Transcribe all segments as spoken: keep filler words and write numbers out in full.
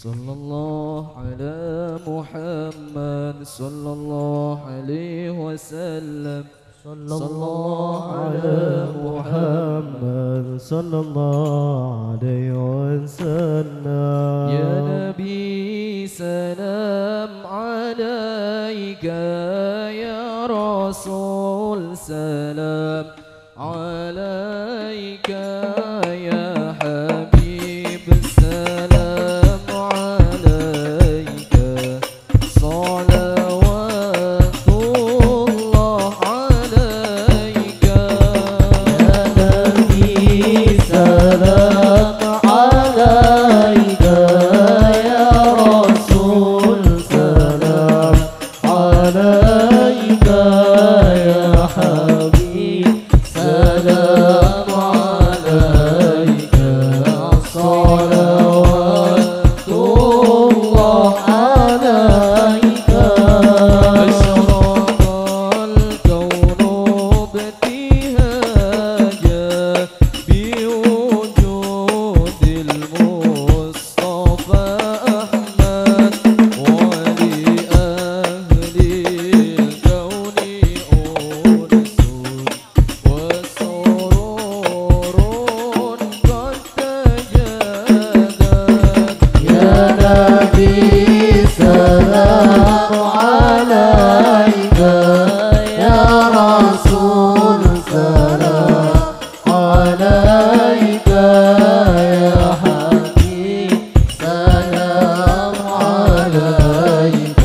صلى الله على محمد صلى الله عليه وسلم صلى الله على محمد صلى الله عليه وسلم. يا نبي سلام عليك، يا رسول سلام عليك، يا حبيب سلام عليك، صلوات الله عليك. يا نبي سلام عليك، يا رسول سلام عليك، يا حبيب سلام عليك، صلوات الله عليك. أشرق الكون ابتهاجا بوجود المصطفى أحمد، ولأهل الكون أنس وسرور قد تجدد. يا نبي سلام عليك، يا رسول سلام عليك، يا حبيب سلام عليك،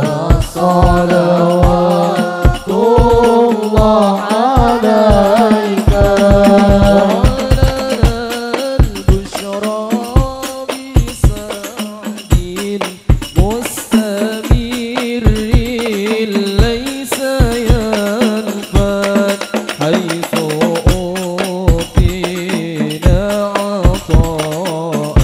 صلوات الله عليك. ولنا البشرى بسعد مستمر ليس ينفد، حيث أوتينا عطاء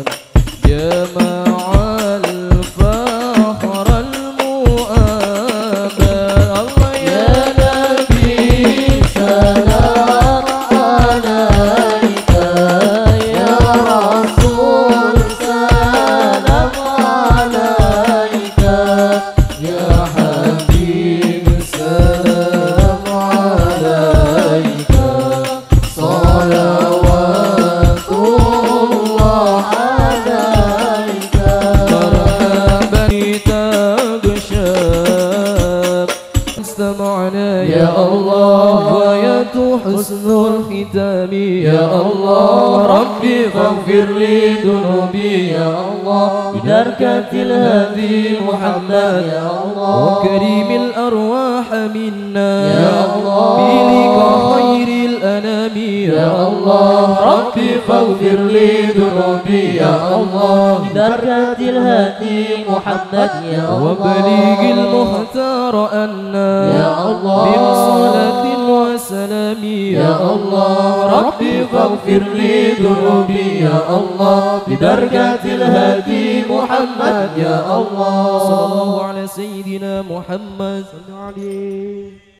جمع الفخر المؤبد. الله يا نبي سلام عليك، يا رسول سلام عليك، يا حبيب سلام عليك، صلوات الله عليك. مرحبا تغشى استمعنا يا الله، غاية حسن الختام يا الله، ربي فاغفر لي ذنوبي يا الله، ببركة الهادي محمد يا الله، وكريم الأرواح منا يا الله، بلك خير الأنام يا الله، ربي فاغفر لي ذنوبي يا الله، ببركة الهادي محمد يا الله، وبليغ المختار أنا يا الله، بصلاة وسلام يا الله، ربي فاغفر لي ذنوبي يا الله، ببركة الهادي محمد يا الله. صلى الله على سيدنا محمد. صلى عليه